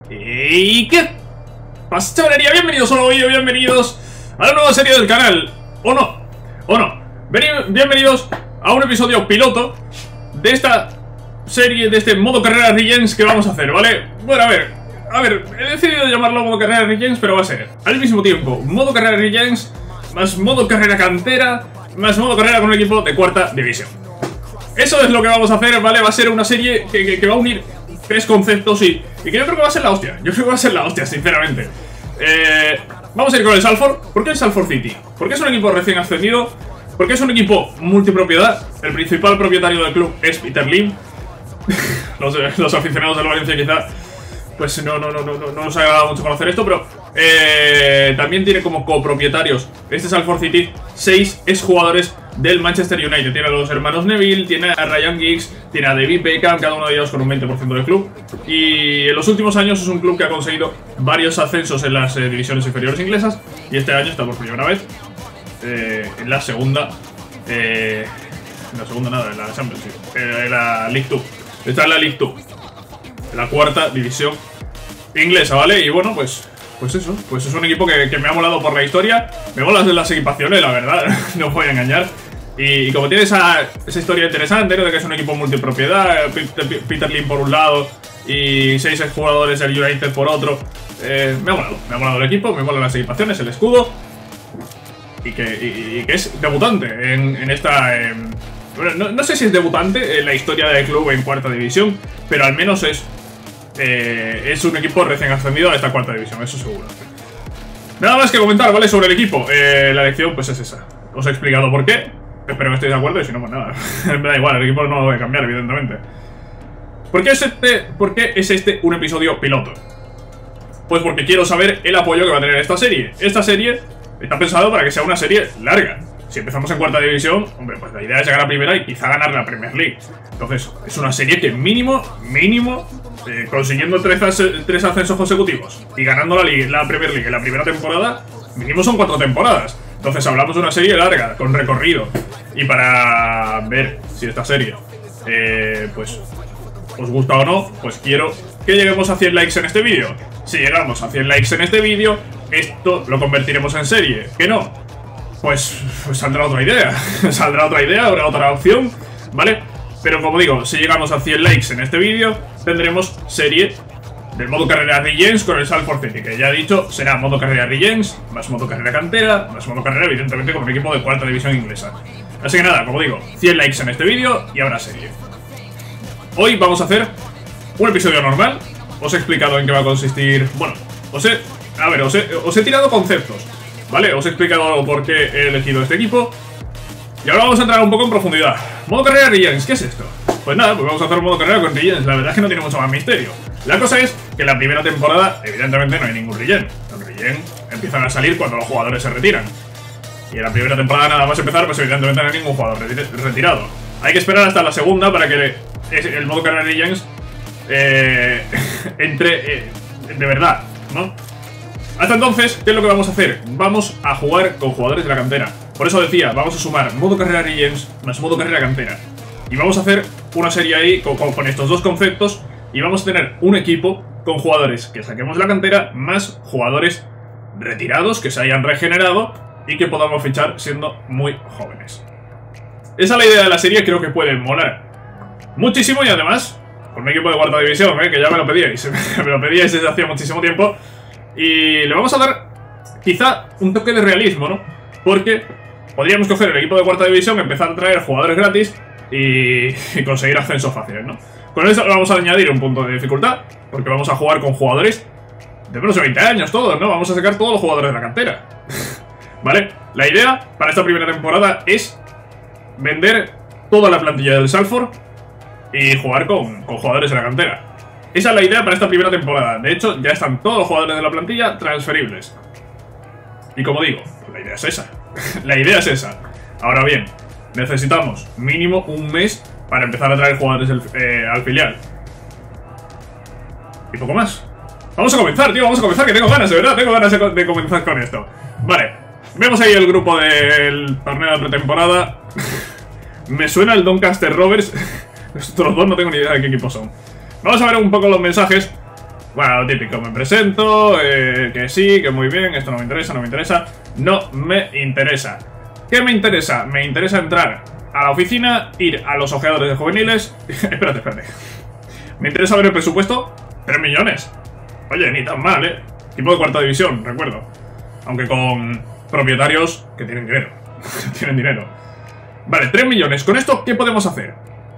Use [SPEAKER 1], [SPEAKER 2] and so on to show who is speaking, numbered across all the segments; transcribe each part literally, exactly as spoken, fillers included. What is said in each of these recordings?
[SPEAKER 1] ¿Y qué pasa, chavalería? Bienvenidos a un nuevo vídeo, bienvenidos a la nueva serie del canal. O no, o no. Bienvenidos a un episodio piloto de esta serie, de este modo carrera Regens que vamos a hacer, ¿vale? Bueno, a ver, a ver, he decidido llamarlo modo carrera Regens, pero va a ser al mismo tiempo modo carrera Regens, más modo carrera cantera, más modo carrera con un equipo de cuarta división. Eso es lo que vamos a hacer, ¿vale? Va a ser una serie que, que, que va a unir tres conceptos y, y que yo creo que va a ser la hostia. Yo creo que va a ser la hostia, sinceramente. Eh, vamos a ir con el Salford. ¿Por qué el Salford City? Porque es un equipo recién ascendido, porque es un equipo multipropiedad. El principal propietario del club es Peter Lim. los, los aficionados del Valencia quizá pues no, no, no, no, no nos ha agradado mucho conocer esto, pero eh, también tiene como copropietarios este Salford City seis exjugadores del Manchester United. Tiene a los hermanos Neville, tiene a Ryan Giggs, tiene a David Beckham, cada uno de ellos con un veinte por ciento del club. Y en los últimos años es un club que ha conseguido varios ascensos en las eh, divisiones inferiores inglesas. Y este año está por primera vez eh, en la segunda, eh, en la segunda nada, en la Championship, eh, en la League dos. Está en la League dos, en la cuarta división inglesa, ¿vale? Y bueno, pues... Pues eso, pues es un equipo que, que me ha molado por la historia. Me mola las equipaciones, la verdad, no os voy a engañar. Y, y como tiene esa, esa historia interesante, ¿no? De que es un equipo multipropiedad, Peter, Peter Lim por un lado y seis jugadores del United por otro, eh, me ha molado, me ha molado el equipo, me molan las equipaciones, el escudo. Y que, y, y que es debutante en, en esta... Eh, bueno, no, no sé si es debutante en la historia del club en cuarta división, pero al menos es... Eh, es un equipo recién ascendido a esta cuarta división, eso seguro. Nada más que comentar, ¿vale? Sobre el equipo. eh, La elección pues es esa. Os he explicado por qué. Espero que estéis de acuerdo y si no, pues nada. Me da igual, el equipo no lo voy a cambiar, evidentemente. ¿Por qué es este, por qué es este un episodio piloto? Pues porque quiero saber el apoyo que va a tener esta serie. Esta serie está pensado para que sea una serie larga. Si empezamos en cuarta división, hombre, pues la idea es llegar a primera y quizá ganar la Premier League. Entonces, es una serie que mínimo, mínimo, eh, consiguiendo tres, tres ascensos consecutivos y ganando la, Liga, la Premier League en la primera temporada, mínimo son cuatro temporadas. Entonces hablamos de una serie larga, con recorrido. Y para ver si esta serie, eh, pues, os gusta o no, pues quiero que lleguemos a cien likes en este vídeo. Si llegamos a cien likes en este vídeo, esto lo convertiremos en serie. ¿Que no? Pues, pues saldrá otra idea, saldrá otra idea, habrá otra opción, ¿vale? Pero como digo, si llegamos a cien likes en este vídeo, tendremos serie del modo carrera Regens con el Salford City, que ya he dicho, será modo carrera Regens, más modo carrera cantera, más modo carrera evidentemente con un equipo de cuarta división inglesa. Así que nada, como digo, cien likes en este vídeo y habrá serie. Hoy vamos a hacer un episodio normal, os he explicado en qué va a consistir, bueno, os he, a ver, os he, os he tirado conceptos. Vale, os he explicado por qué he elegido este equipo. Y ahora vamos a entrar un poco en profundidad. Modo carrera Regens, ¿qué es esto? Pues nada, pues vamos a hacer un modo carrera con Regens. La verdad es que no tiene mucho más misterio. La cosa es que en la primera temporada, evidentemente, no hay ningún Regen. Los Regen empiezan a salir cuando los jugadores se retiran. Y en la primera temporada nada más empezar, pues evidentemente no hay ningún jugador retirado. Hay que esperar hasta la segunda para que el modo carrera Regens eh, entre eh, de verdad, ¿no? Hasta entonces, ¿qué es lo que vamos a hacer? Vamos a jugar con jugadores de la cantera. Por eso decía, vamos a sumar modo carrera Regens más modo carrera cantera. Y vamos a hacer una serie ahí con, con, con estos dos conceptos. Y vamos a tener un equipo con jugadores que saquemos de la cantera más jugadores retirados que se hayan regenerado y que podamos fichar siendo muy jóvenes. Esa es la idea de la serie, creo que puede molar muchísimo y además con un equipo de cuarta división, ¿eh? Que ya me lo pedíais. Me lo pedíais desde hacía muchísimo tiempo. Y le vamos a dar quizá un toque de realismo, ¿no? Porque podríamos coger el equipo de cuarta división, empezar a traer jugadores gratis y, y conseguir ascensos fáciles, ¿no? Con eso le vamos a añadir un punto de dificultad, porque vamos a jugar con jugadores de menos de veinte años todos, ¿no? Vamos a sacar todos los jugadores de la cantera. ¿Vale? La idea para esta primera temporada es vender toda la plantilla del Salford y jugar con, con jugadores de la cantera. Esa es la idea para esta primera temporada. De hecho, ya están todos los jugadores de la plantilla transferibles. Y como digo, la idea es esa. La idea es esa. Ahora bien, necesitamos mínimo un mes para empezar a traer jugadores del, eh, al filial. Y poco más. Vamos a comenzar, tío, vamos a comenzar, que tengo ganas, de verdad, tengo ganas de, de comenzar con esto. Vale, vemos ahí el grupo del torneo de pretemporada. Me suena el Doncaster Rovers. Estos dos no tengo ni idea de qué equipo son. Vamos a ver un poco los mensajes. Bueno, lo típico, me presento, eh, que sí, que muy bien, esto no me interesa, no me interesa. No me interesa. ¿Qué me interesa? Me interesa entrar a la oficina, ir a los ojeadores de juveniles. Espérate, espérate. Me interesa ver el presupuesto. tres millones. Oye, ni tan mal, ¿eh? Equipo de cuarta división, recuerdo. Aunque con propietarios que tienen dinero. Tienen dinero. Vale, tres millones. ¿Con esto qué podemos hacer?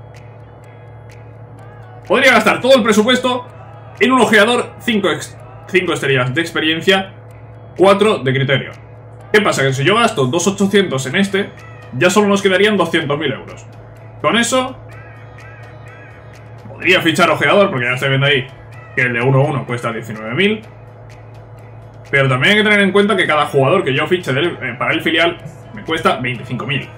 [SPEAKER 1] Podría gastar todo el presupuesto en un ojeador, cinco estrellas de experiencia, cuatro de criterio. ¿Qué pasa? Que si yo gasto dos mil ochocientos en este, ya solo nos quedarían doscientos mil euros. Con eso, podría fichar ojeador, porque ya estoy viendo ahí que el de uno uno cuesta diecinueve mil. Pero también hay que tener en cuenta que cada jugador que yo fiche del, eh, para el filial me cuesta veinticinco mil.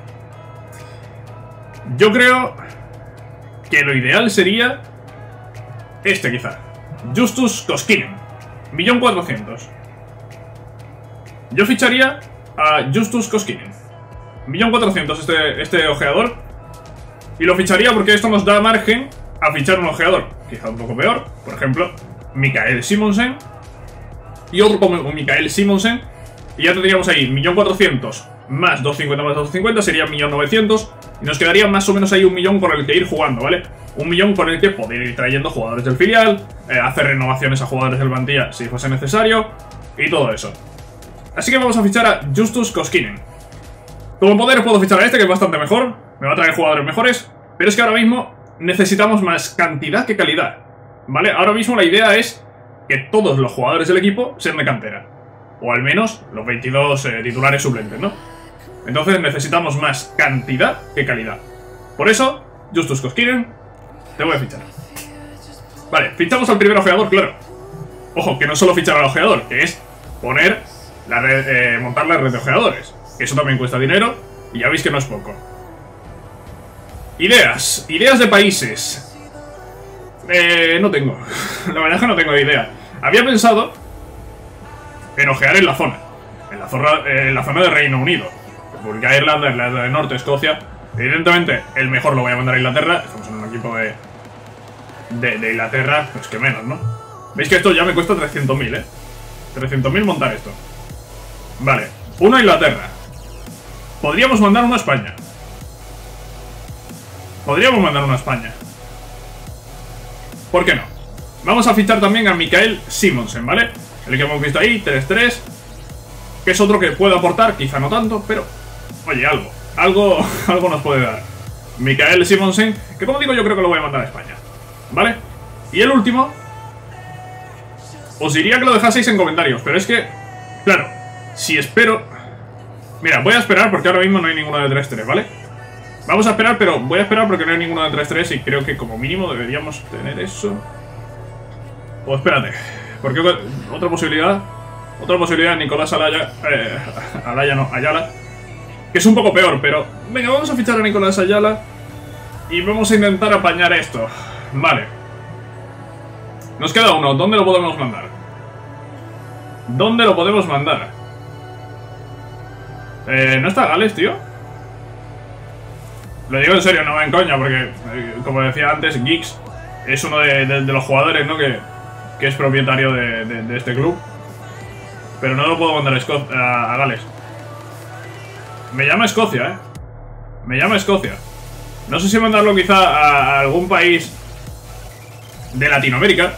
[SPEAKER 1] Yo creo que lo ideal sería este quizá. Justus Koskinen, un millón cuatrocientos mil. Yo ficharía a Justus Koskinen, un millón cuatrocientos mil este, este ojeador. Y lo ficharía porque esto nos da margen a fichar un ojeador quizá un poco peor. Por ejemplo, Mikael Simonsen. Y otro como Mikael Simonsen. Y ya tendríamos ahí un millón cuatrocientos mil más doscientos cincuenta más doscientos cincuenta sería un millón novecientos mil. Y nos quedaría más o menos ahí un millón con el que ir jugando, ¿vale? Un millón con el que poder ir trayendo jugadores del filial, eh, hacer renovaciones a jugadores del plantilla si fuese necesario, y todo eso. Así que vamos a fichar a Justus Koskinen. Como poder puedo fichar a este, que es bastante mejor, me va a traer jugadores mejores, pero es que ahora mismo necesitamos más cantidad que calidad, ¿vale? Ahora mismo la idea es que todos los jugadores del equipo sean de cantera, o al menos los veintidós eh, titulares suplentes, ¿no? Entonces necesitamos más cantidad que calidad. Por eso, Justus Koskinen, te voy a fichar. Vale, fichamos al primer ojeador, claro. Ojo, que no solo fichar al ojeador, que es poner la red, eh, montar la red de ojeadores. Que eso también cuesta dinero, y ya veis que no es poco. Ideas, ideas de países. Eh, no tengo. La verdad es que no tengo idea. Había pensado en ojear en la zona. En la zona, eh, en la zona de Reino Unido. República de Irlanda, Irlanda del Norte, Escocia. Evidentemente, el mejor lo voy a mandar a Inglaterra. Estamos en un equipo de, de, de Inglaterra, pues que menos, ¿no? Veis que esto ya me cuesta trescientos mil, ¿eh? trescientos mil montar esto. Vale, uno a Inglaterra. Podríamos mandar uno a España. Podríamos mandar uno a España. ¿Por qué no? Vamos a fichar también a Mikael Simonsen, ¿vale? El que hemos visto ahí, tres tres. Que es otro que puede aportar, quizá no tanto, pero... Oye, algo. Algo, algo nos puede dar. Mikael Simonsen, que como digo yo creo que lo voy a mandar a España, ¿vale? Y el último... Os diría que lo dejaseis en comentarios, pero es que... Claro, si espero... Mira, voy a esperar porque ahora mismo no hay ninguno de tres tres, ¿vale? Vamos a esperar, pero voy a esperar porque no hay ninguno de tres tres y creo que como mínimo deberíamos tener eso. O espérate, porque otra posibilidad... Otra posibilidad, Nicolás Alaya... Eh, Alaya no, Ayala. Que es un poco peor, pero... Venga, vamos a fichar a Nicolás Ayala. Y vamos a intentar apañar esto. Vale. Nos queda uno. ¿Dónde lo podemos mandar? ¿Dónde lo podemos mandar? Eh, ¿no está Gales, tío? Lo digo en serio, no va en coña, porque... Eh, como decía antes, Geeks es uno de, de, de los jugadores, ¿no? Que, que es propietario de, de, de este club. Pero no lo puedo mandar a, Esco a, a Gales. Me llama Escocia, ¿eh? Me llama Escocia. No sé si mandarlo quizá a, a algún país de Latinoamérica.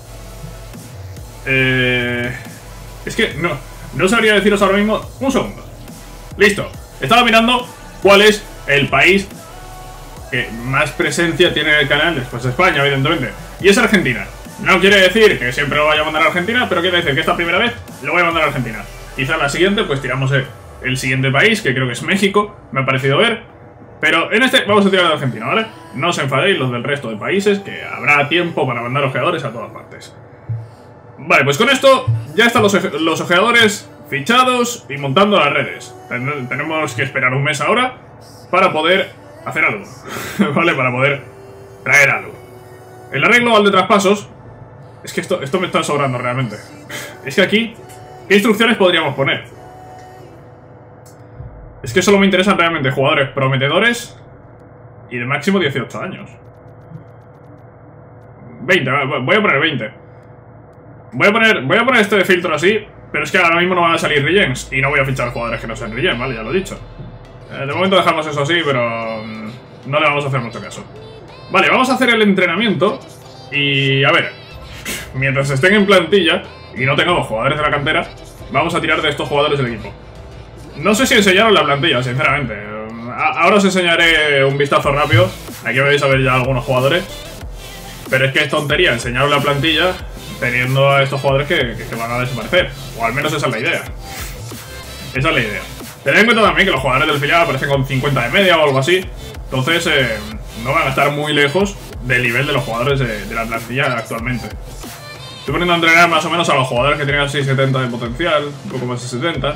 [SPEAKER 1] Eh, es que no, no sabría deciros ahora mismo. Un segundo. Listo. Estaba mirando cuál es el país que más presencia tiene en el canal después de España, evidentemente. Y es Argentina. No quiere decir que siempre lo vaya a mandar a Argentina, pero quiere decir que esta primera vez lo voy a mandar a Argentina. Quizá la siguiente, pues tiramos el, el siguiente país, que creo que es México, me ha parecido ver. Pero en este vamos a tirar de Argentina, ¿vale? No os enfadéis los del resto de países, que habrá tiempo para mandar ojeadores a todas partes. Vale, pues con esto ya están los, los ojeadores fichados y montando las redes. Ten, tenemos que esperar un mes ahora para poder hacer algo, ¿vale? Para poder traer algo. El arreglo global de traspasos... Es que esto, esto me está sobrando realmente. Es que aquí, ¿qué instrucciones podríamos poner? Es que solo me interesan realmente jugadores prometedores y de máximo dieciocho años. veinte, voy a poner veinte. Voy a poner, voy a poner este de filtro así, pero es que ahora mismo no van a salir regens y no voy a fichar jugadores que no sean regen, ¿vale? Ya lo he dicho. Eh, de momento dejamos eso así, pero um, no le vamos a hacer mucho caso. Vale, vamos a hacer el entrenamiento y, a ver, mientras estén en plantilla y no tengamos jugadores de la cantera, vamos a tirar de estos jugadores del equipo. No sé si enseñaron la plantilla, sinceramente. Ahora os enseñaré un vistazo rápido. Aquí vais a ver ya algunos jugadores. Pero es que es tontería enseñaros la plantilla teniendo a estos jugadores que, que, que van a desaparecer. O al menos esa es la idea. Esa es la idea. Tened en cuenta también que los jugadores del filial aparecen con cincuenta de media o algo así. Entonces eh, no van a estar muy lejos del nivel de los jugadores de, de la plantilla actualmente. Estoy poniendo a entrenar más o menos a los jugadores que tienen seiscientos setenta de potencial. Un poco más de setenta.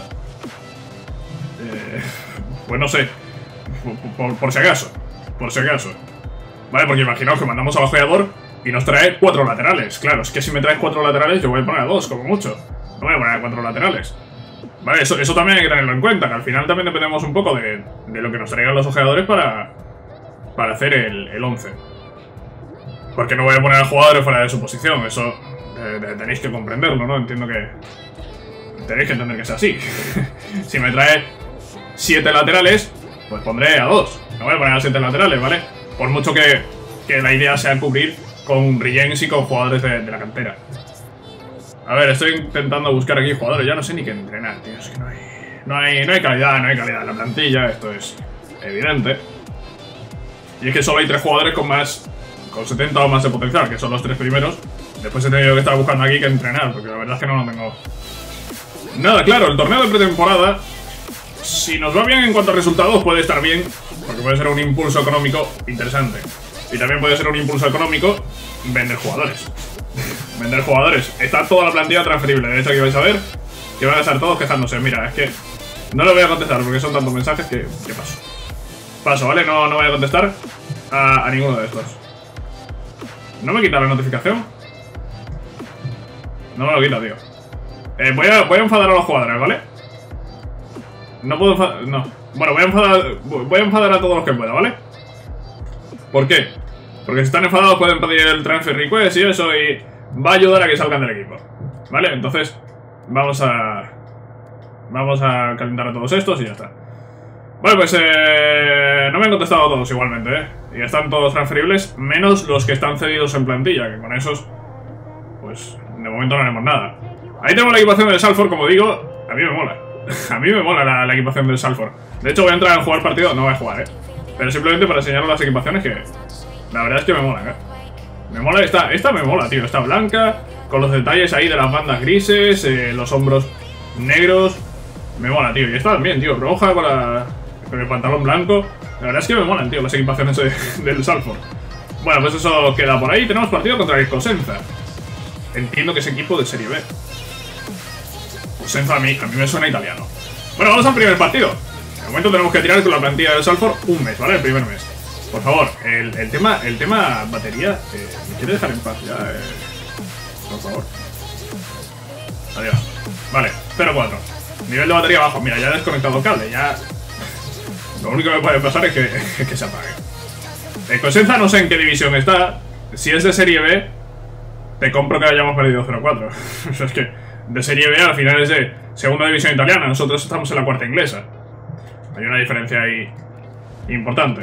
[SPEAKER 1] Eh, pues no sé. Por, por, por si acaso. Por si acaso. Vale, porque imaginaos que mandamos al ojeador y nos trae cuatro laterales. Claro, es que si me traes cuatro laterales yo voy a poner a dos, como mucho. No voy a poner a cuatro laterales. Vale, eso, eso también hay que tenerlo en cuenta, que al final también dependemos un poco de, de lo que nos traigan los ojeadores para, para hacer el, el once. Porque no voy a poner a jugadores fuera de su posición, eso eh, tenéis que comprenderlo, ¿no? Entiendo que tenéis que entender que es así. Si me trae siete laterales, pues pondré a dos. No voy a poner a siete laterales, ¿vale? Por mucho que, que la idea sea cubrir con regens y con jugadores de, de la cantera. A ver, estoy intentando buscar aquí jugadores. Ya no sé ni qué entrenar, tío. Es que no hay, no hay, no hay calidad, no hay calidad en la plantilla. Esto es evidente. Y es que solo hay tres jugadores con más, con setenta o más de potencial, que son los tres primeros. Después he tenido que estar buscando aquí que entrenar, porque la verdad es que no lo tengo nada claro. El torneo de pretemporada, si nos va bien en cuanto a resultados, puede estar bien, porque puede ser un impulso económico interesante. Y también puede ser un impulso económico vender jugadores. Vender jugadores. Está toda la plantilla transferible. De hecho, aquí vais a ver que van a estar todos quejándose. Mira, es que no lo voy a contestar porque son tantos mensajes que, que paso. Paso, ¿vale? No, no voy a contestar a, a ninguno de estos. ¿No me quita la notificación? No me lo quita, tío. Eh, voy, a, voy a enfadar a los jugadores, ¿vale? No puedo enfadar... No. Bueno, voy a enfadar... Voy a enfadar a todos los que pueda, ¿vale? ¿Por qué? Porque si están enfadados pueden pedir el transfer request y eso, y va a ayudar a que salgan del equipo. ¿Vale? Entonces, vamos a... Vamos a calentar a todos estos y ya está. Vale, pues eh, no me han contestado a todos igualmente, ¿eh? Y están todos transferibles, menos los que están cedidos en plantilla, que con esos, pues, de momento no haremos nada. Ahí tenemos la equipación del Salford, como digo, a mí me mola. A mí me mola la, la equipación del Salford. De hecho, voy a entrar a jugar partido, no voy a jugar, ¿eh? Pero simplemente para enseñaros las equipaciones que... La verdad es que me molan, ¿eh? Me mola esta, esta me mola, tío. Esta blanca, con los detalles ahí de las bandas grises, eh, los hombros negros. Me mola, tío. Y esta también, tío. Roja con, la, con el pantalón blanco. La verdad es que me molan, tío, las equipaciones de, del Salford. Bueno, pues eso queda por ahí. Tenemos partido contra el Cosenza. Entiendo que es equipo de Serie B. Cosenza a mí, a mí me suena italiano. Bueno, vamos al primer partido. De momento tenemos que tirar con la plantilla del Salford un mes, ¿vale? El primer mes. Por favor, el, el tema el tema batería, eh, ¿me quiere dejar en paz ya? Eh, por favor. Adiós. Vale, cero cuatro. Nivel de batería bajo. Mira, ya he desconectado el cable, ya... Lo único que puede pasar es que, es que se apague. El Cosenza no sé en qué división está. Si es de Serie B, te compro que hayamos perdido cero cuatro. O sea, es que de Serie B al final es de segunda división italiana. Nosotros estamos en la cuarta inglesa. Hay una diferencia ahí importante.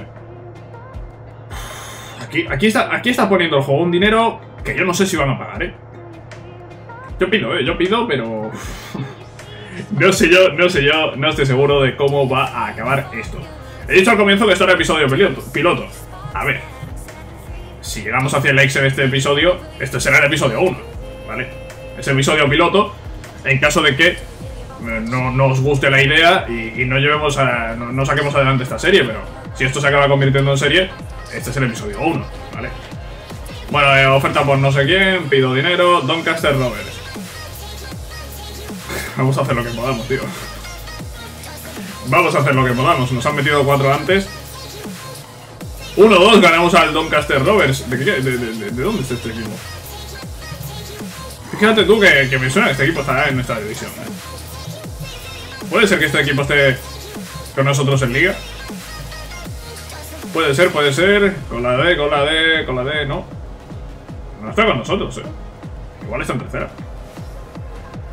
[SPEAKER 1] Aquí, aquí, está, aquí está poniendo el juego un dinero que yo no sé si van a pagar, ¿eh? Yo pido, ¿eh? Yo pido, pero... no sé yo, no sé yo, no estoy seguro de cómo va a acabar esto. He dicho al comienzo que esto era episodio piloto. piloto. A ver, si llegamos a cien likes en este episodio, este será el episodio uno, ¿vale? Es episodio piloto, en caso de que no, no os guste la idea y, y no llevemos a, no, no saquemos adelante esta serie, pero si esto se acaba convirtiendo en serie, este es el episodio uno, ¿vale? Bueno, eh, oferta por no sé quién, pido dinero, Doncaster Rovers. Vamos a hacer lo que podamos, tío. Vamos a hacer lo que podamos. Nos han metido cuatro antes. uno dos ganamos al Doncaster Rovers. ¿De, qué, de, de, de, de dónde está este equipo? Fíjate tú que, que me suena que este equipo está en nuestra división, ¿eh? ¿Puede ser que este equipo esté con nosotros en liga? Puede ser, puede ser. Con la D, con la D, con la D, no. No está con nosotros, eh. Igual está en tercera.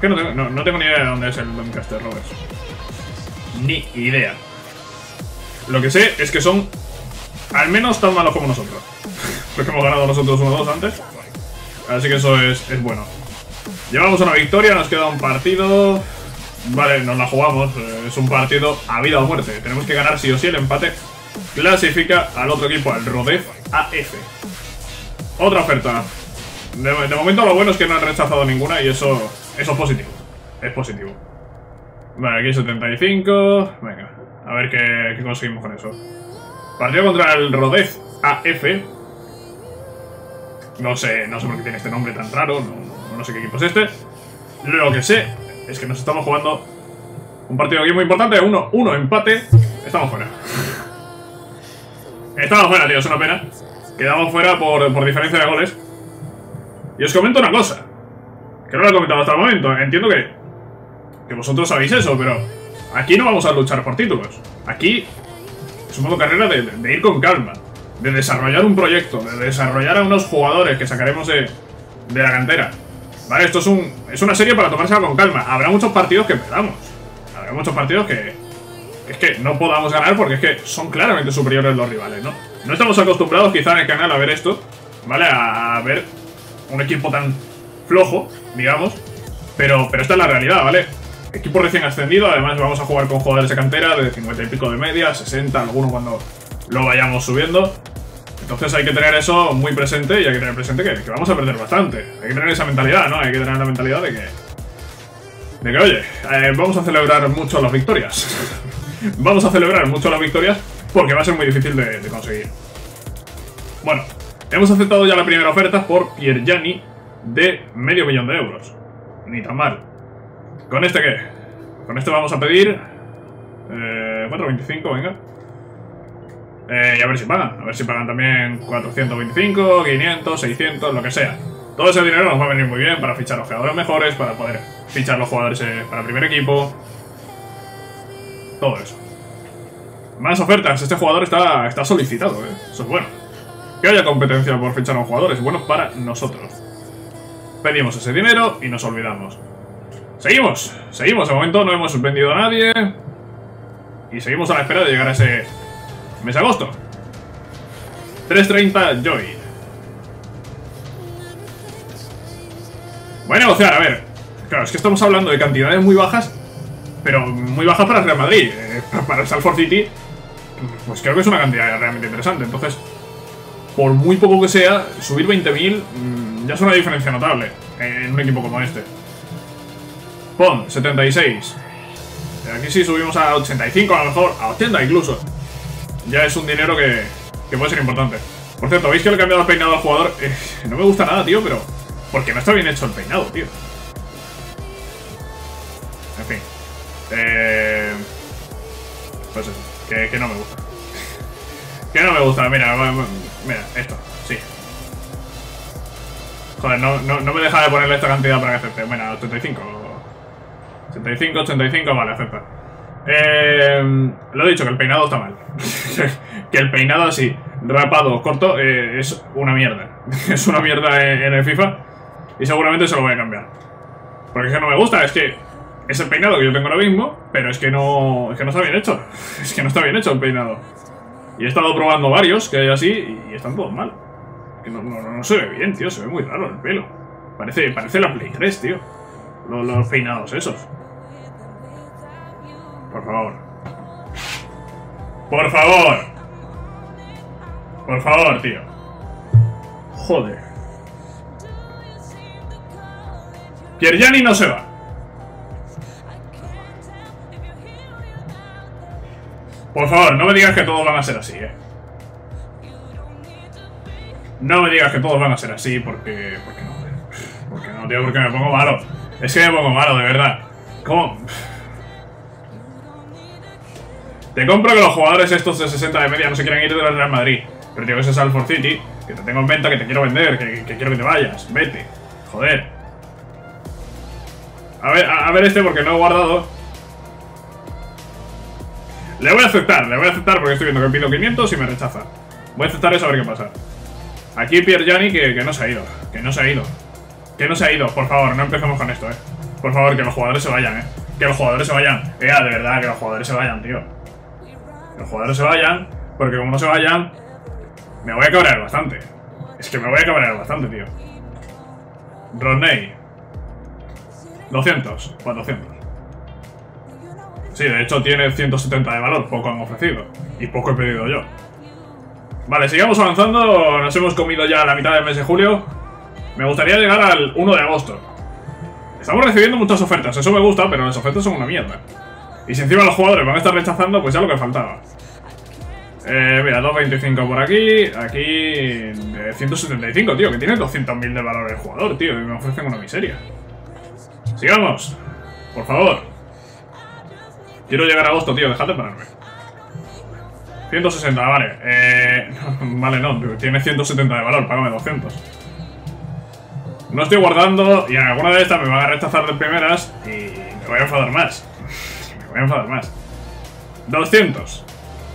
[SPEAKER 1] que no tengo, no, no tengo ni idea de dónde es el Doncaster Rovers. Ni idea. Lo que sé es que son al menos tan malos como nosotros. Porque hemos ganado nosotros uno dos antes. Así que eso es, es bueno. Llevamos una victoria, nos queda un partido. Vale, nos la jugamos. Es un partido a vida o muerte. Tenemos que ganar sí o sí. El empate clasifica al otro equipo, al Rodez A F. Otra oferta. De, de momento lo bueno es que no han rechazado ninguna y eso, eso es positivo. Es positivo. Vale, aquí setenta y cinco. Venga, a ver qué, qué conseguimos con eso. Partido contra el Rodez A F. No sé, no sé por qué tiene este nombre tan raro. No, no sé qué equipo es este. Lo que sé es que nos estamos jugando un partido aquí muy importante. Uno, uno empate. Estamos fuera. Estamos fuera, tío, es una pena. Quedamos fuera por, por diferencia de goles. Y os comento una cosa que no lo he comentado hasta el momento. Entiendo que, que vosotros sabéis eso, pero aquí no vamos a luchar por títulos. Aquí es un modo carrera de, de ir con calma, de desarrollar un proyecto, de desarrollar a unos jugadores que sacaremos de, de la cantera. Vale, esto es, un, es una serie para tomársela con calma. Habrá muchos partidos que perdamos. Habrá muchos partidos que, que es que no podamos ganar porque es que son claramente superiores los rivales, ¿no? No estamos acostumbrados quizá en el canal a ver esto, ¿vale? A, a ver un equipo tan flojo, digamos. Pero, pero esta es la realidad, ¿vale? Equipo recién ascendido, además vamos a jugar con jugadores de cantera de cincuenta y pico de media, sesenta, algunos cuando lo vayamos subiendo. Entonces hay que tener eso muy presente y hay que tener presente que, que vamos a perder bastante. Hay que tener esa mentalidad, ¿no? Hay que tener la mentalidad de que... De que, oye, eh, vamos a celebrar mucho las victorias. Vamos a celebrar mucho las victorias porque va a ser muy difícil de, de conseguir. Bueno, hemos aceptado ya la primera oferta por Piergianni de medio millón de euros. Ni tan mal. ¿Con este qué? Con este vamos a pedir... Eh, cuatro veinticinco, venga. Eh, y a ver si pagan. A ver si pagan también cuatrocientos veinticinco, quinientos, seiscientos, lo que sea. Todo ese dinero nos va a venir muy bien para fichar los jugadores mejores, para poder fichar los jugadores eh, para el primer equipo. Todo eso. Más ofertas. Este jugador está, está solicitado, ¿eh? Eso es bueno. Que haya competencia por fichar a un jugador es bueno para nosotros. Pedimos ese dinero y nos olvidamos. Seguimos. Seguimos. De momento no hemos vendido a nadie. Y seguimos a la espera de llegar a ese mes de agosto. tres treinta Joy. Voy a negociar, a ver. Claro, es que estamos hablando de cantidades muy bajas, pero muy bajas para el Real Madrid. Eh, para el Salford City, pues creo que es una cantidad realmente interesante. Entonces, por muy poco que sea, subir veinte mil mmm, ya es una diferencia notable en un equipo como este. Pon, setenta y seis. Aquí sí subimos a ochenta y cinco, a lo mejor, a ochenta incluso. Ya es un dinero que, que puede ser importante. Por cierto, ¿veis que le he cambiado el peinado al jugador? Eh, no me gusta nada, tío, pero... porque no está bien hecho el peinado, tío. En fin. Eh... Pues eso, que, que no me gusta. Que no me gusta, mira, mira, esto, sí. Joder, no, no, no me deja de ponerle esta cantidad para que acepte. Mira, ochenta y cinco. ochenta y cinco, ochenta y cinco, vale, acepta. Eh, lo he dicho, que el peinado está mal. Que el peinado así, rapado, corto, eh, es una mierda. Es una mierda en, en el FIFA. Y seguramente se lo voy a cambiar. Porque es que no me gusta, es que es el peinado que yo tengo ahora mismo, pero es que no, es que no está bien hecho. Es que no está bien hecho el peinado. Y he estado probando varios que hay así y están todos mal. Que no, no, no se ve bien, tío, se ve muy raro el pelo. Parece, parece la Play tres, tío. Los, los peinados esos. Por favor. Por favor. Por favor, tío. Joder. Piergianni no se va. Por favor, no me digas que todos van a ser así, eh. No me digas que todos van a ser así porque... porque no, porque no, tío, porque me pongo malo. Es que me pongo malo, de verdad. ¿Cómo? Te compro que los jugadores estos de sesenta de media no se quieran ir del Real Madrid. Pero tío, ese es Salford City, que te tengo en venta, que te quiero vender, que, que quiero que te vayas. Vete. Joder. A ver, a, a ver este porque no he guardado. Le voy a aceptar, le voy a aceptar porque estoy viendo que pido quinientos y me rechaza. Voy a aceptar eso a ver qué pasa. Aquí Piergianni que, que no se ha ido. Que no se ha ido. Que no se ha ido, por favor, no empecemos con esto, eh. Por favor, que los jugadores se vayan, eh. Que los jugadores se vayan. Eh, de verdad, que los jugadores se vayan, tío. Que los jugadores se vayan, porque como no se vayan, me voy a cabrear bastante. Es que me voy a cabrear bastante, tío. Rodney. doscientos, cuatrocientos. Sí, de hecho tiene ciento setenta de valor, poco han ofrecido. Y poco he pedido yo. Vale, sigamos avanzando. Nos hemos comido ya la mitad del mes de julio. Me gustaría llegar al uno de agosto. Estamos recibiendo muchas ofertas, eso me gusta, pero las ofertas son una mierda. Y si encima los jugadores van a estar rechazando, pues ya lo que faltaba. Eh, mira, doscientos veinticinco por aquí. Aquí eh, ciento setenta y cinco, tío, que tiene doscientos mil de valor el jugador, tío. Y me ofrecen una miseria. Sigamos, por favor. Quiero llegar a agosto, tío, dejad de pararme. ciento sesenta, vale. Eh, vale, no, tiene ciento setenta de valor, págame doscientos. No estoy guardando y en alguna de estas me van a rechazar de primeras y me voy a enfadar más. Me voy a enfadar más. doscientos.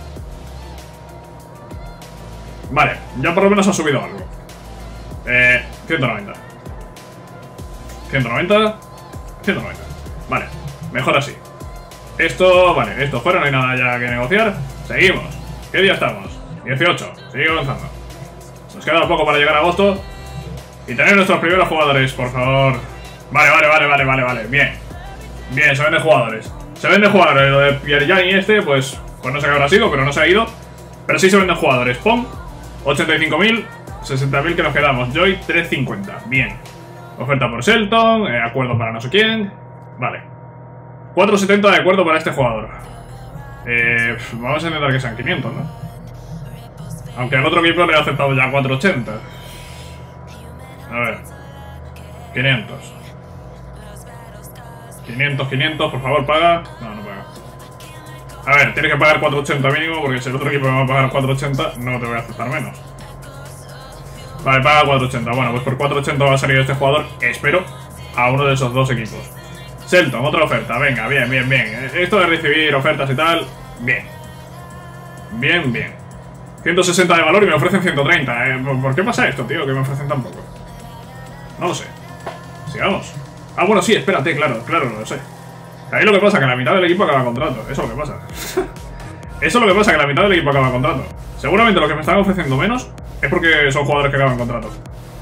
[SPEAKER 1] Vale, ya por lo menos ha subido algo. Eh, ciento noventa. ciento noventa. ciento noventa. Vale, mejor así. Esto, vale, esto fuera, no hay nada ya que negociar. Seguimos. ¿Qué día estamos? dieciocho. Sigue avanzando. Nos queda poco para llegar a agosto. Y tener nuestros primeros jugadores, por favor. Vale, vale, vale, vale, vale, vale. Bien. Bien, se venden jugadores. Se venden jugadores. Lo de Piergianni este, pues, pues no sé qué habrá sido, pero no se ha ido. Pero sí se venden jugadores. Pong, ochenta y cinco mil, sesenta mil que nos quedamos. Joy, trescientos cincuenta. Bien. Oferta por Shelton, eh, acuerdo para no sé quién. Vale. cuatrocientos setenta de acuerdo para este jugador. Eh, vamos a intentar que sean quinientos, ¿no? Aunque al otro equipo le he aceptado ya cuatrocientos ochenta. A ver. quinientos. quinientos, quinientos, por favor, paga. No, no paga. A ver, tienes que pagar cuatrocientos ochenta mínimo, porque si el otro equipo me va a pagar cuatrocientos ochenta, no te voy a aceptar menos. Vale, paga cuatrocientos ochenta. Bueno, pues por cuatrocientos ochenta va a salir este jugador, espero, a uno de esos dos equipos. Shelton, otra oferta. Venga, bien, bien, bien. Esto de recibir ofertas y tal, bien. Bien, bien. ciento sesenta de valor y me ofrecen ciento treinta. ¿Eh? ¿Por qué pasa esto, tío? Que me ofrecen tan poco. No lo sé. Sigamos. Ah, bueno, sí, espérate, claro, claro, lo sé. Ahí lo que pasa, que la mitad del equipo acaba contrato. Eso es lo que pasa. Eso es lo que pasa, que la mitad del equipo acaba contrato. Seguramente lo que me están ofreciendo menos es porque son jugadores que acaban contrato.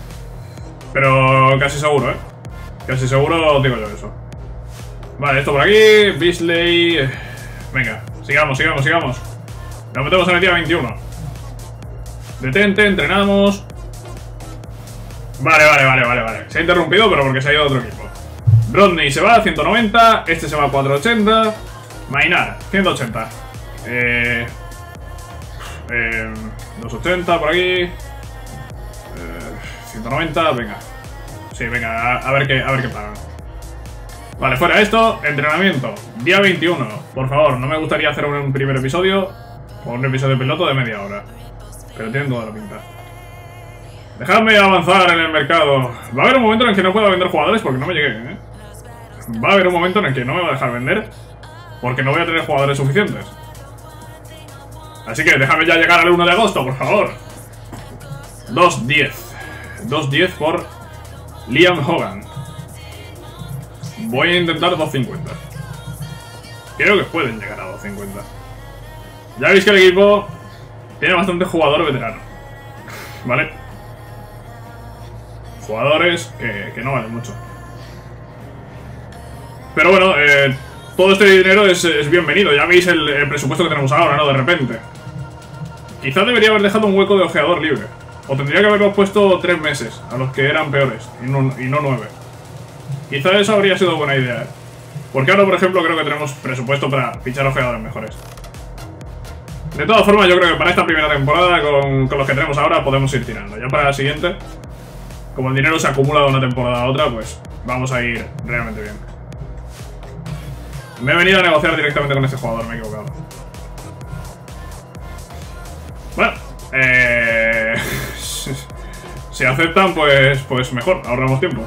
[SPEAKER 1] Pero casi seguro, ¿eh? Casi seguro digo yo eso. Vale, esto por aquí. Beasley. Venga, sigamos, sigamos, sigamos. Nos metemos en el día veintiuno. Detente, entrenamos. Vale, vale, vale, vale, vale. Se ha interrumpido, pero porque se ha ido a otro equipo. Rodney se va a ciento noventa. Este se va a cuatrocientos ochenta. Mainar, ciento ochenta. Eh, eh, doscientos ochenta por aquí. Eh, ciento noventa, venga. Sí, venga, a, a ver qué, a ver qué pagan. Vale, fuera esto. Entrenamiento, día veintiuno. Por favor, no me gustaría hacer un, un primer episodio o un episodio piloto de media hora, pero tienen toda la pinta. Dejadme avanzar en el mercado. Va a haber un momento en el que no pueda vender jugadores porque no me lleguen, ¿eh? Va a haber un momento en el que no me va a dejar vender porque no voy a tener jugadores suficientes. Así que déjame ya llegar al uno de agosto, por favor. dos diez. dos diez por Liam Hogan. Voy a intentar dos cincuenta. Creo que pueden llegar a dos cincuenta. Ya veis que el equipo tiene bastante jugador veterano. ¿Vale? Jugadores que, que no valen mucho. Pero bueno, eh, todo este dinero es, es bienvenido. Ya veis el, el presupuesto que tenemos ahora, ¿no? De repente. Quizás debería haber dejado un hueco de ojeador libre. O tendría que haberlo puesto tres meses a los que eran peores y no, y no nueve. Quizás eso habría sido buena idea, ¿eh? Porque ahora, por ejemplo, creo que tenemos presupuesto para fichar ojeadores mejores. De todas formas, yo creo que para esta primera temporada, con, con los que tenemos ahora, podemos ir tirando. Ya para la siguiente, como el dinero se acumula de una temporada a otra, pues vamos a ir realmente bien. Me he venido a negociar directamente con este jugador, me he equivocado. Bueno, eh... si aceptan, pues, pues mejor, ahorramos tiempo.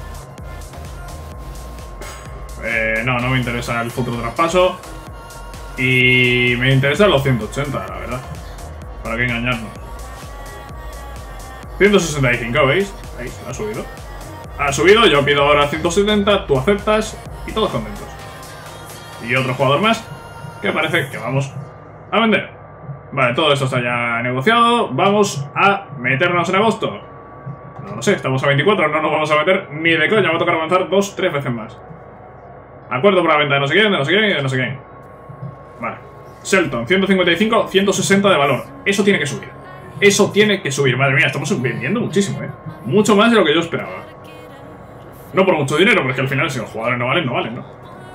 [SPEAKER 1] Eh, no, no me interesa el futuro traspaso. Y me interesan los ciento ochenta, la verdad. ¿Para qué engañarnos? ciento sesenta y cinco, ¿veis? Ahí, ha subido. Ha subido, yo pido ahora ciento setenta, tú aceptas y todos contentos. Y otro jugador más que parece que vamos a vender. Vale, todo esto está ya negociado. Vamos a meternos en agosto. No lo sé, estamos a veinticuatro, no nos vamos a meter ni de coña. Va a tocar avanzar dos, tres veces más. Acuerdo por la venta de no sé quién, de no sé quién y de no sé quién. Vale. Shelton, ciento cincuenta y cinco, ciento sesenta de valor. Eso tiene que subir. Eso tiene que subir. Madre mía, estamos vendiendo muchísimo, ¿eh? Mucho más de lo que yo esperaba. No por mucho dinero, porque al final si los jugadores no valen, no valen, ¿no?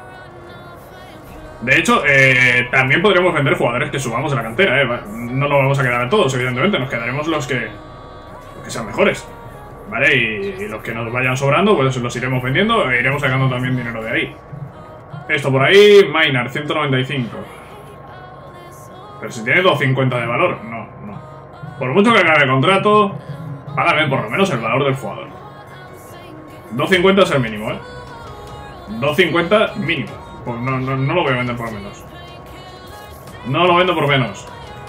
[SPEAKER 1] De hecho, eh, también podríamos vender jugadores que subamos de la cantera, ¿eh? No nos vamos a quedar a todos, evidentemente. Nos quedaremos los que, los que sean mejores. ¿Vale? Y, y los que nos vayan sobrando, pues los iremos vendiendo e iremos sacando también dinero de ahí. Esto por ahí, Maynard, ciento noventa y cinco. Pero si tiene doscientos cincuenta de valor, no, no. Por mucho que acabe el contrato, págame por lo menos el valor del jugador. doscientos cincuenta es el mínimo, ¿eh? doscientos cincuenta mínimo. Pues no, no, no lo voy a vender por menos. No lo vendo por menos.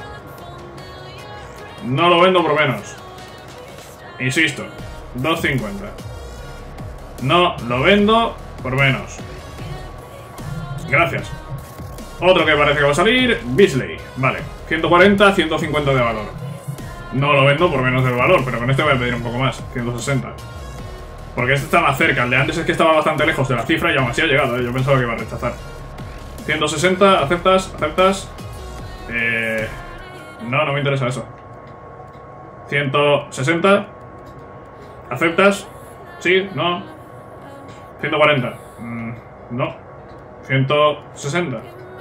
[SPEAKER 1] No lo vendo por menos. Insisto, doscientos cincuenta. No lo vendo por menos. Gracias. Otro que parece que va a salir, Beasley. Vale, ciento cuarenta, ciento cincuenta de valor. No lo vendo por menos del valor, pero con este voy a pedir un poco más, ciento sesenta. Porque este está más cerca, el de antes es que estaba bastante lejos de la cifra y aún así ha llegado, ¿eh? Yo pensaba que iba a rechazar. ciento sesenta, ¿aceptas? ¿Aceptas? Eh... No, no me interesa eso. ciento sesenta. ¿Aceptas? ¿Sí? ¿No? ciento cuarenta. Mm, no. ciento sesenta.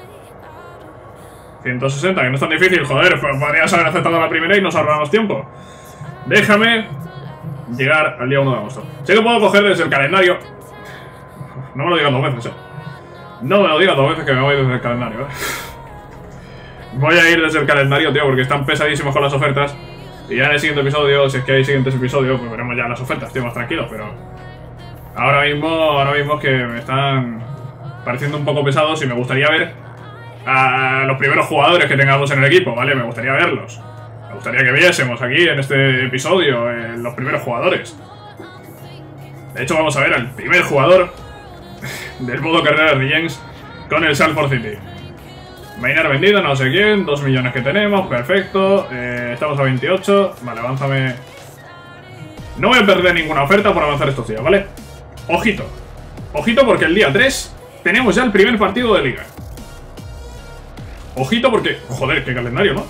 [SPEAKER 1] ciento sesenta, que no es tan difícil, joder. Podrías haber aceptado la primera y nos ahorramos tiempo. Déjame llegar al día uno de agosto. Sé que puedo coger desde el calendario. No me lo digas dos veces, eh. No me lo digas dos veces que me voy desde el calendario, eh. Voy a ir desde el calendario, tío, porque están pesadísimos con las ofertas. Y ya en el siguiente episodio, si es que hay siguientes episodios, pues veremos ya las ofertas, tío, más tranquilos, pero... Ahora mismo, ahora mismo es que me están pareciendo un poco pesados y me gustaría ver a los primeros jugadores que tengamos en el equipo, ¿vale? Me gustaría verlos. Me gustaría que viésemos aquí en este episodio eh, los primeros jugadores. De hecho, vamos a ver al primer jugador del modo carrera de Jens con el Salford City. Maynard vendido, no sé quién, dos millones que tenemos, perfecto. Eh, estamos a veintiocho. Vale, avánzame. No voy a perder ninguna oferta por avanzar estos días, ¿vale? Ojito. Ojito porque el día tres tenemos ya el primer partido de liga. Ojito porque... Joder, qué calendario, ¿no?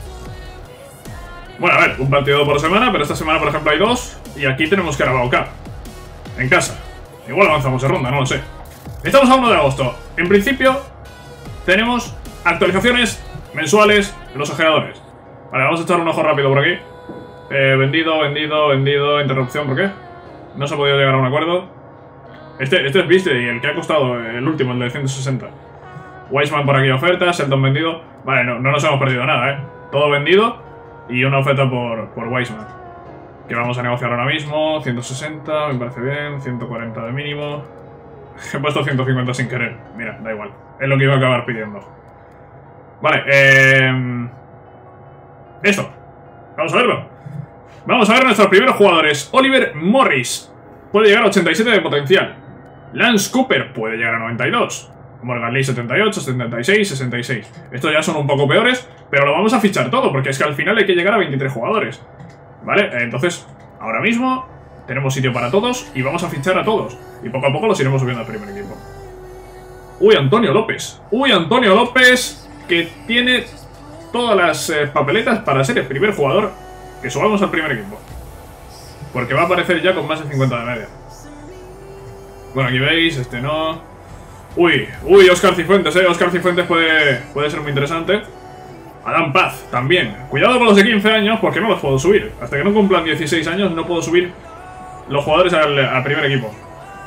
[SPEAKER 1] Bueno, a ver, un partido por semana, pero esta semana, por ejemplo, hay dos. Y aquí tenemos Carabao Cup en casa. Igual avanzamos de ronda, no lo sé. Estamos a uno de agosto. En principio, tenemos actualizaciones mensuales de los ojeadores. Vale, vamos a echar un ojo rápido por aquí. Eh, vendido, vendido, vendido, interrupción, ¿por qué? No se ha podido llegar a un acuerdo. Este, este es Beasley, el que ha costado el último, el de ciento sesenta. Wiseman por aquí oferta, Shelton vendido. Vale, no, no nos hemos perdido nada, ¿eh? Todo vendido y una oferta por, por Wiseman, que vamos a negociar ahora mismo. ciento sesenta, me parece bien. ciento cuarenta de mínimo. He puesto ciento cincuenta sin querer. Mira, da igual. Es lo que iba a acabar pidiendo. Vale, eh... esto. Vamos a verlo. Vamos a ver nuestros primeros jugadores. Oliver Morris puede llegar a ochenta y siete de potencial. Lance Cooper puede llegar a noventa y dos. Morgan Lee setenta y ocho, setenta y seis, sesenta y seis. Estos ya son un poco peores, pero lo vamos a fichar todo, porque es que al final hay que llegar a veintitrés jugadores. ¿Vale? Entonces, ahora mismo tenemos sitio para todos y vamos a fichar a todos. Y poco a poco los iremos subiendo al primer equipo. Uy, Antonio López. Uy, Antonio López, que tiene todas las eh, papeletas para ser el primer jugador que subamos al primer equipo. Porque va a aparecer ya con más de cincuenta de media. Bueno, aquí veis, este no... Uy, uy, Oscar Cifuentes, eh. Oscar Cifuentes puede, puede ser muy interesante. Adam Paz, también. Cuidado con los de quince años porque no los puedo subir. Hasta que no cumplan dieciséis años no puedo subir los jugadores al, al primer equipo.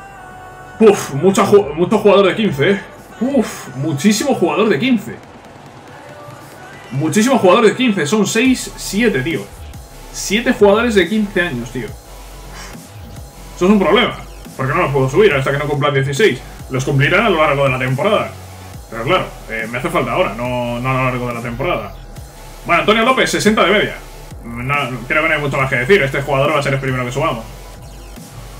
[SPEAKER 1] Uf, mucho, mucho jugador de quince, eh. Uf, muchísimo jugador de quince. Muchísimo jugador de quince. Son seis, siete, tío. siete jugadores de quince años, tío. Eso es un problema. Porque no los puedo subir hasta que no cumplan dieciséis. Los cumplirán a lo largo de la temporada. Pero claro, eh, me hace falta ahora, no, no a lo largo de la temporada. Bueno, Antonio López, sesenta de media. No, creo que no hay mucho más que decir. Este jugador va a ser el primero que subamos.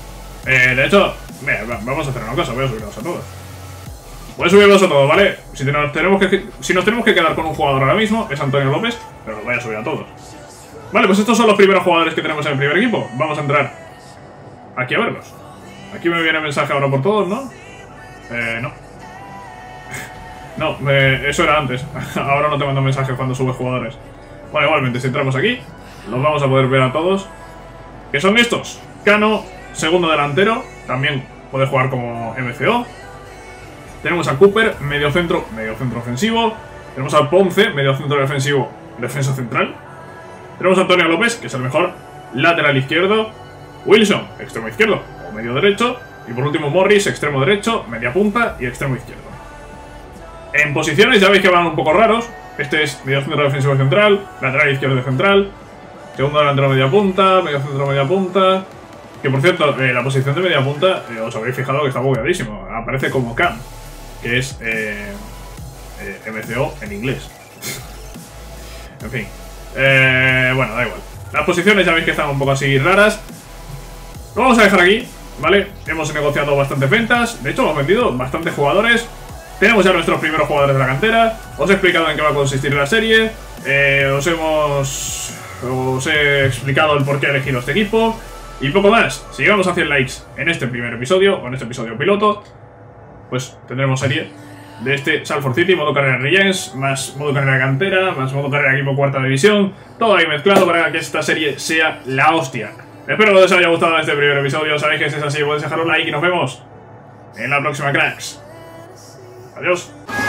[SPEAKER 1] Eh, de hecho, mira, vamos a hacer una cosa, voy a subirlos a todos. Voy a subirlos a todos, ¿vale? Si nos, tenemos que, si nos tenemos que quedar con un jugador ahora mismo, es Antonio López, pero los voy a subir a todos. Vale, pues estos son los primeros jugadores que tenemos en el primer equipo. Vamos a entrar aquí a verlos. Aquí me viene mensaje ahora por todos, ¿no? Eh, no. No, eh, eso era antes. Ahora no te mando mensajes cuando subes jugadores. Bueno, igualmente, si entramos aquí, los vamos a poder ver a todos. Que son estos. Cano, segundo delantero. También puede jugar como M C O. Tenemos a Cooper, medio centro, medio centro ofensivo. Tenemos a Ponce, medio centro defensivo, defensa central. Tenemos a Antonio López, que es el mejor lateral izquierdo. Wilson, extremo izquierdo o medio derecho. Y por último Morris, extremo derecho, media punta y extremo izquierdo. En posiciones ya veis que van un poco raros. Este es medio centro defensivo central, lateral izquierdo de central, segundo delantero media punta, medio centro media punta. Que por cierto, eh, la posición de media punta, eh, os habréis fijado que está bugueadísimo. Aparece como Cam, que es eh, eh, M C O en inglés. En fin. Eh, bueno, da igual. Las posiciones ya veis que están un poco así raras. Lo vamos a dejar aquí, ¿vale? Hemos negociado bastantes ventas. De hecho, hemos vendido bastantes jugadores. Tenemos ya nuestros primeros jugadores de la cantera. Os he explicado en qué va a consistir la serie. eh, Os hemos... Os he explicado el por qué he elegido este equipo. Y poco más. Si llegamos a cien likes en este primer episodio, o en este episodio piloto, pues tendremos serie de este Salford City, modo carrera Regents, más modo carrera cantera, más modo carrera equipo cuarta división. Todo ahí mezclado para que esta serie sea la hostia. Espero que os haya gustado este primer episodio. Sabéis que si es así, podéis dejar un like y nos vemos en la próxima, cracks. Adiós.